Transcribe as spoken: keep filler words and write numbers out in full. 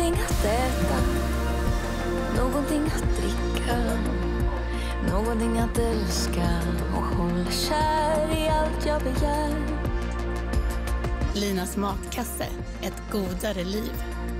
Någonting att äta, någonting att dricka, någonting att älska och hålla kär i allt jag begär. Linas matkasse, ett godare liv.